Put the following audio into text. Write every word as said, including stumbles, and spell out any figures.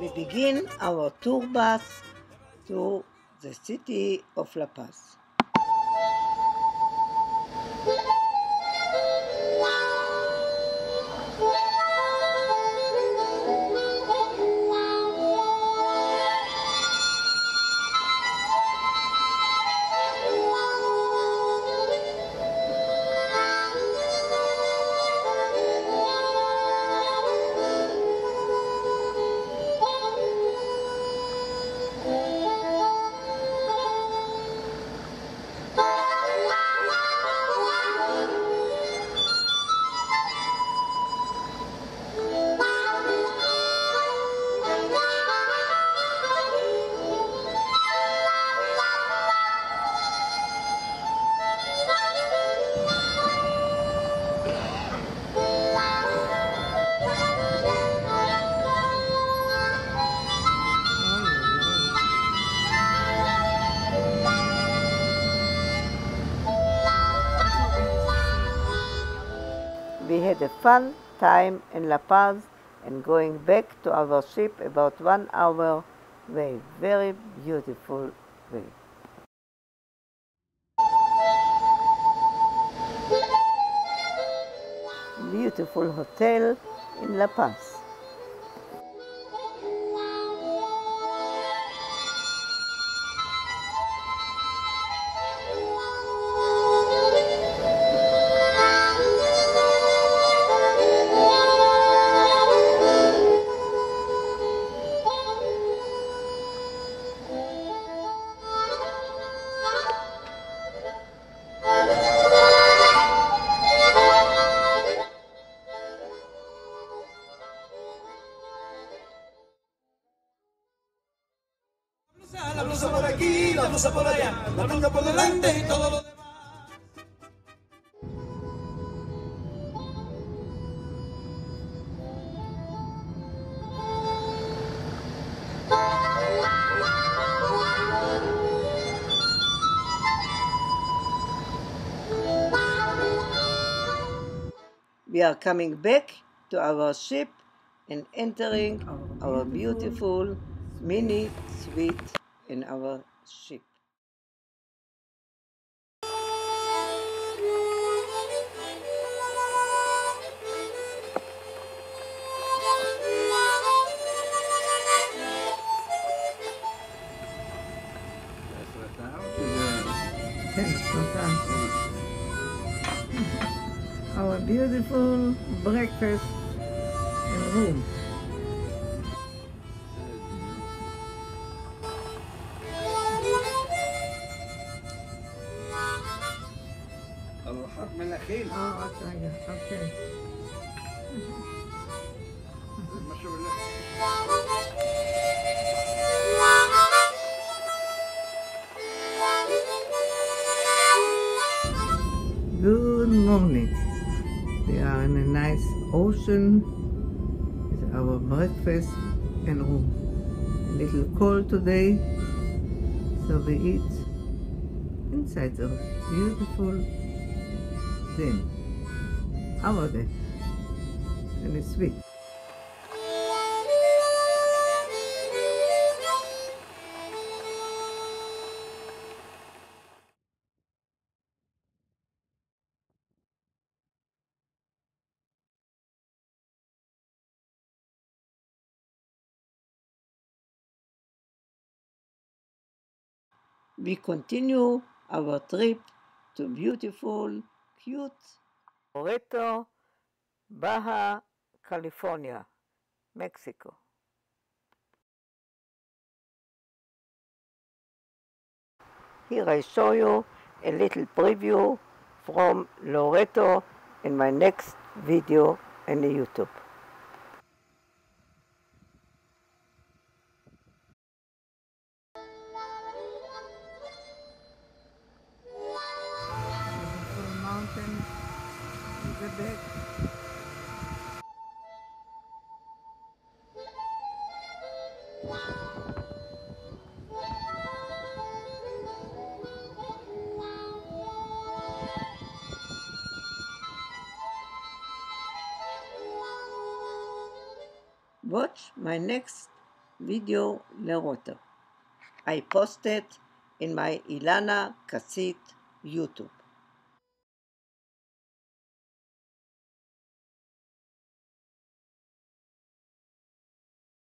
we begin our tour bus to the city of La Paz. We had a fun time in La Paz and going back to our ship about one hour way. Very beautiful way. Beautiful hotel in La Paz. La blusa por aquí, la blusa por allá, la blanca por delante y todo lo demás. We are coming back to our ship and entering our beautiful mini suite in our ship. Our beautiful breakfast and room. الحق من الأخير. Oh, okay. Okay. ما شاء الله. Good morning. We are in a nice ocean with our breakfast and room. A little cold today, so we eat inside the beautiful den, our den, and it's sweet. We continue our trip to beautiful, cute Loreto, Baja California, Mexico. Here I show you a little preview from Loreto in my next video on YouTube. Mountain in the back. Watch my next video לרוטר. I posted in my Ilana Kassit YouTube.